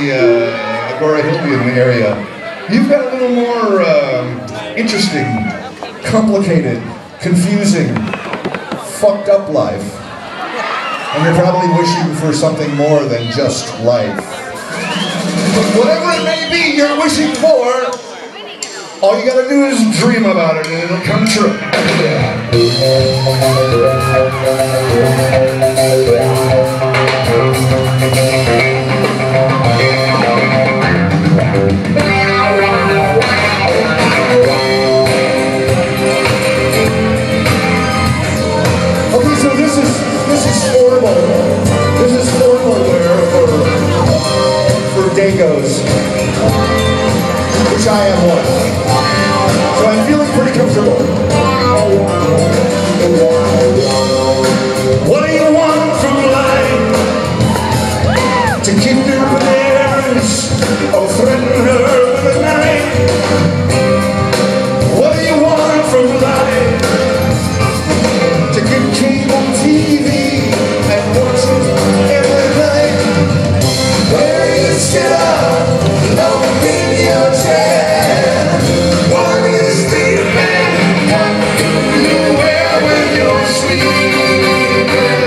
Agora Hilton area, you've got a little more interesting, complicated, confusing, fucked up life. And you're probably wishing for something more than just life. But whatever it may be you're wishing for, all you gotta do is dream about it and it'll come true. Okay, so this is formal. This is formal wear for Dagos, which I am one. So I'm feeling pretty comfortable. What do you want from life? To keep your parents or threaten her with a knife? What do you want from life? To get cable TV and watch it every night? Where you sit up, alone in your chair, one is sleeping, one you wear when you're sleeping.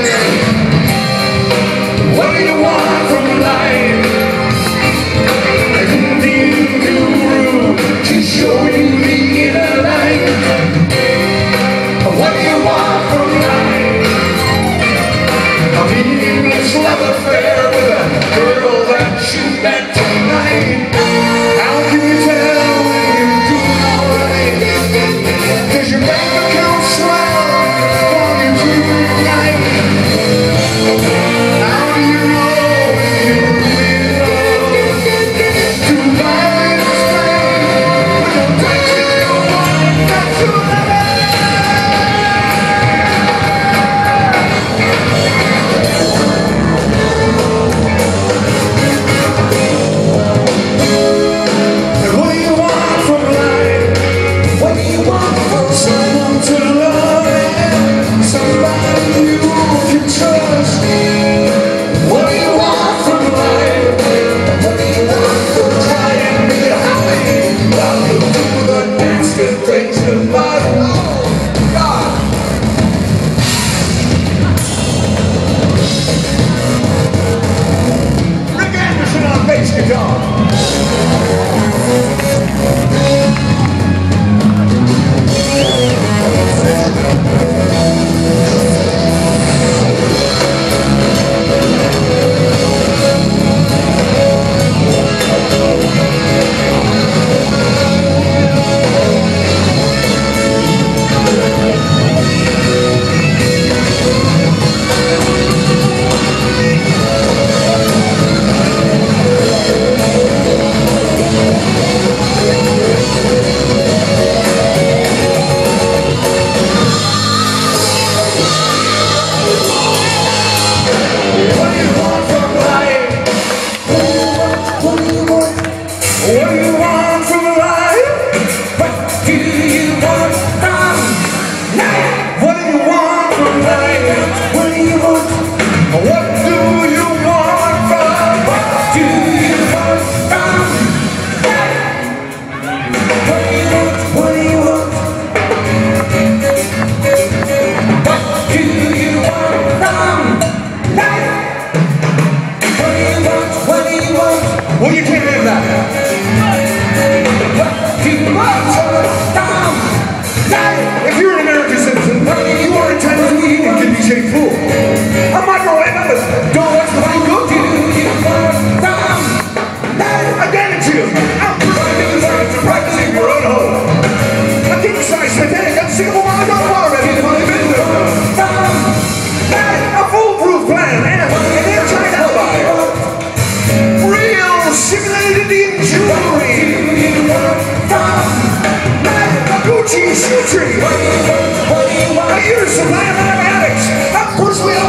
What do you want from life? An Indian guru to show you the inner light. What do you want from life? A meaningless love affair with a girl that you met tonight. How can you tell when you're doing alright? Does your bank account smile while you're dreaming at night? How do you know when you're really in love? To violence when you're touching your one that you love? Someone to love and somebody you can trust. What do you want from life? What do you want from trying to get happy? While you do the dance that breaks your body. Oh, God. Rick Anderson on bass guitar. Well, you can't have that. If you're an American citizen, you are entitled to eat and can be shaped full. A microwave oven. Don't watch the way you cook. I guarantee you, I'm providing designs for practicing your own home. A king-size Titanic, unsinkable mile water ready to put it in. A foolproof plan and an airtight alibi. Simulated Indian jewelry. A Gucci shoe tree. A year's supply of mathematics. A Bruce Lee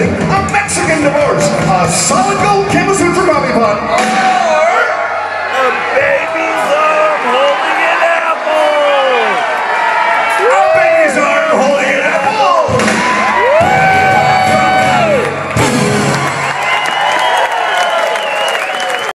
presenting a Mexican divorce, a solid gold